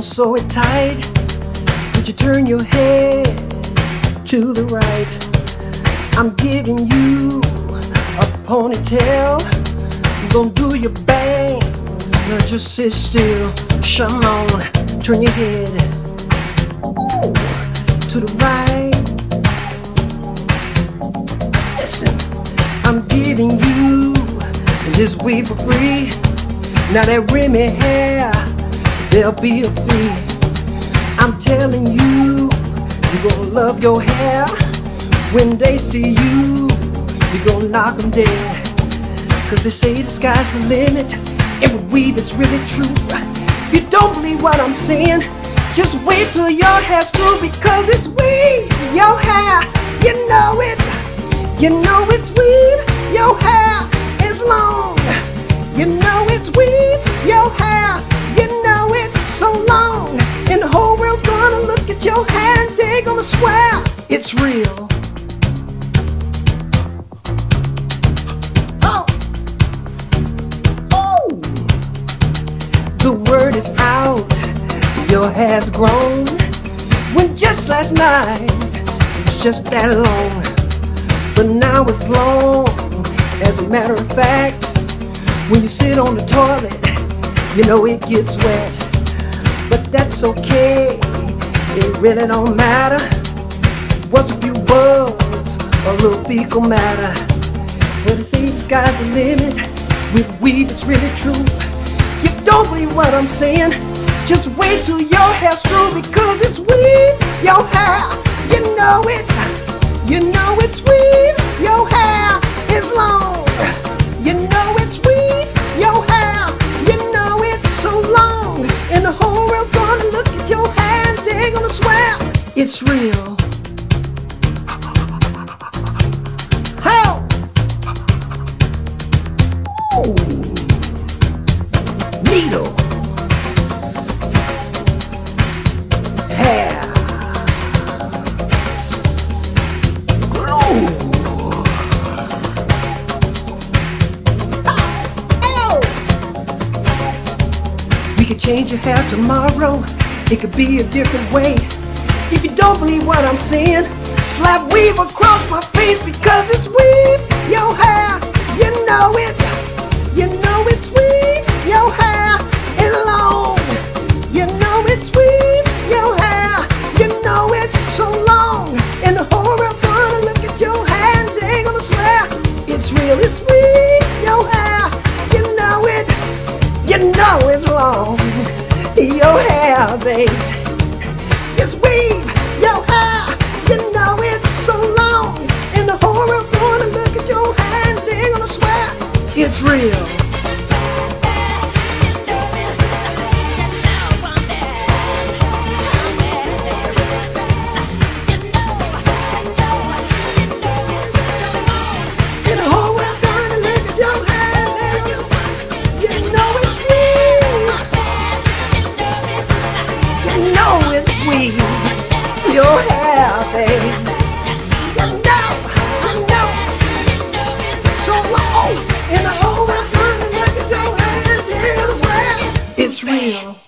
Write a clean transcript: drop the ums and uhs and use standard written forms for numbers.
sew it tight. Could you turn your head to the right? I'm giving you a ponytail. I'm gonna do your bangs. Now just sit still. Come on, turn your head to the right. Listen, I'm giving you this weave for free. Now that Remy hair, there'll be a fee. I'm telling you, you're gonna love your hair. When they see you, you're gonna knock them dead. Cause they say the sky's the limit, and with weave it's really true. If you don't believe what I'm saying, just wait till your hair's through. Because it's weave, your hair, you know it. You know it's weave, your hair is long. You know it's weave, your hair, you know it's so long. And the whole world's gonna look at your hair and they're gonna swear it's real. Oh, oh, the word is out, your hair's grown. When just last night, it was just that long. But now it's long, as a matter of fact. When you sit on the toilet, you know it gets wet. But that's okay, it really don't matter. What's a few bugs, a little fecal matter. Well, they say the sky's the limit, with weave it's really true. You don't believe what I'm saying, just wait till your hair's through. Because it's weave, your hair, you know it. You know it's weave, your hair is long. You know it's weave, your hair, you know it's so long. And the whole world's gonna look at your hair and they're gonna swear it's real. How? Ooh. Needle. Hair. Glue. We could change your hair tomorrow, it could be a different way. If you don't believe what I'm saying, slap weave across my face. Because it's weave, your hair, you know it. You know it's weave, your hair is long. You know it's weave, your hair, you know it's so long. And the whole world's gonna look at your hair and they're gonna swear it's real. It's weave, your hair, you know it. You know it's long, your hair, babe. It's weave, your hair, you know it's so long. And the whole world's gonna look at your hair and they're gonna swear it's real. And the whole world's gonna look at your hair and you know it's weave. You know it's weave, your hair, babe. You know, so long. And the whole world's gonna look at your hair and they're gonna swear it's real.